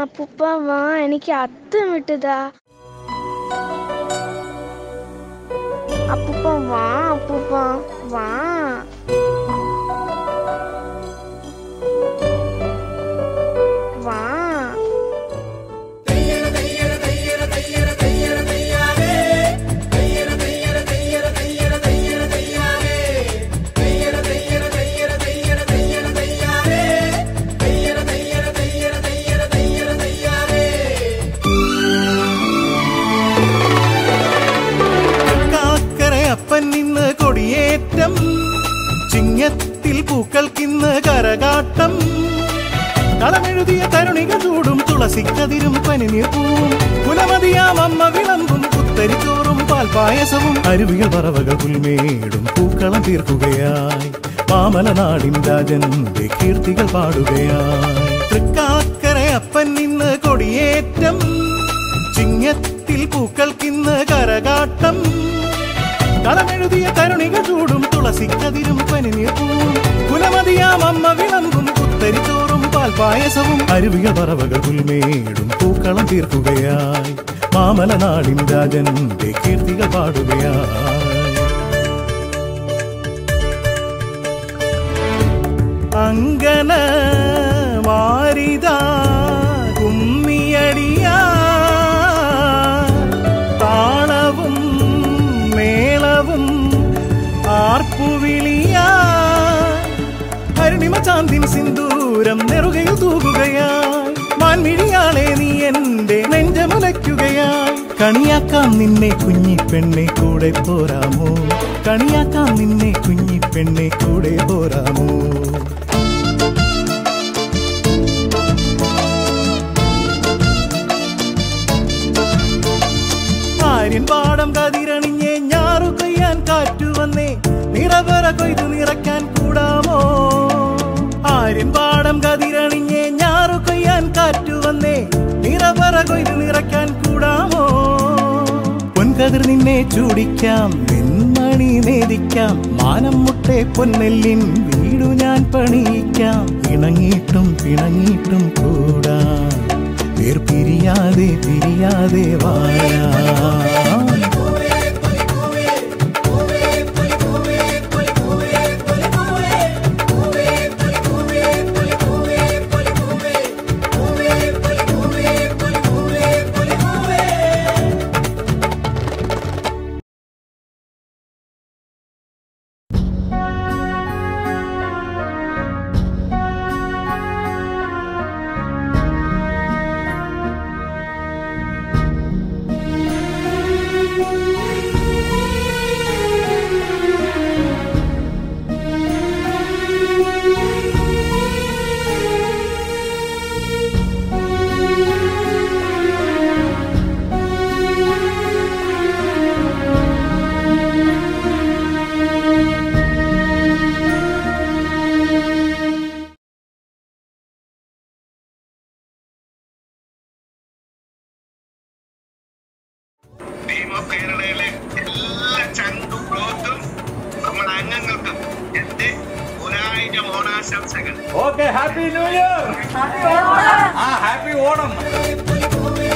അപ്പൂപ്പ വാ, എനിക്ക് അത്തം വിട്ടതാ. അപ്പൂപ്പ വാ, അപ്പൂപ്പ വാ. വാ. നിന്ന് കൊടിയേറ്റം ചിങ്ങത്തിൽ പൂക്കൾക്കിന്ന് കരകാട്ടം കളമെഴുതിയ തരുണികൾ ചൂടും തുളസിക്കതിരും പനിനീർപ്പൂവും കുലമതിയാം അമ്മ വിളമ്പും കുത്തരിച്ചോറും പാൽപായസവും അരുവികൾ പറവകൾ പുൽമേടും പൂക്കളം തീർക്കുകയായി മാമലനാടിൻ രാജന്റെ കീർത്തികൾ പാടുകയായി തൃക്കാക്കര അപ്പൻ നിന്ന് കൊടിയേറ്റം ചിങ്ങത്തിൽ പൂക്കൾക്കിന്ന് കരകാട്ടം കളമെഴുതിയ തരുണികൾ ചൂടും തുളസിക്കതിരും പനിനീർപ്പൂവും കുലമതിയാം അമ്മ വിളമ്പും കുത്തരിച്ചോറും പാൽപായസവും അരുവികൾ പറവകൾ പുൽമേടും പൂക്കളം തീർക്കുകയായി മാമലനാടിൻ രാജന്റെ കീർത്തികൾ പാടുകയായി അങ്കന വാരിതാ കുമ്മിയടിയാ താളവും മേളവും ആർപ്പുവിളിയാ അരുണിമ ചാന്തിൻ സിന്ദൂരം നെറുകയിൽ തൂകുകയായി മാൻമിഴിയാളെ നീ എന്റെ നെഞ്ചമുലയ്ക്കുകയായി കണിയാക്കാം നിന്നെ കുഞ്ഞിപ്പെണ്ണെ കൂടെ പോരാമോ കണിയാക്കാം നിന്നെ കുഞ്ഞിപ്പെണ്ണെ കൂടെ പോരാമോ ആര്യൻ പാടം കതിരണിഞ്ഞേ ഞാറു കൊയ്യാൻ കാറ്റു വന്നേ നിറവറ കൊയ്തു നിറയ്ക്കാൻ കൂടാമോ ആര്യൻ പാടം കതിരണിഞ്ഞേ ഞാറു കൊയ്യാൻ കാറ്റു വന്നേ നിറവറ കൊയ്തു നിറയ്ക്കാൻ കൂടാമോ പൊൻകതിർ നിന്നെ ചൂടിക്കാം നെന്മണി നേദിക്കാം മാനം മുട്ടെ പൊന്നെല്ലിൻ വീടു ഞാൻ പണിയിക്കാം ഇണങ്ങിയിട്ടും പിണങ്ങിയിട്ടും കൂടാം പിരിയാതെ പിരിയാതെ വായാ കേരളയിലെ എല്ലാ ചങ്കും ബ്ലോക്കും നമ്മുടെ അംഗങ്ങൾക്കും എന്റെ 1000 ഓണാശംസകൾ. Okay, happy new year. Happy Onam.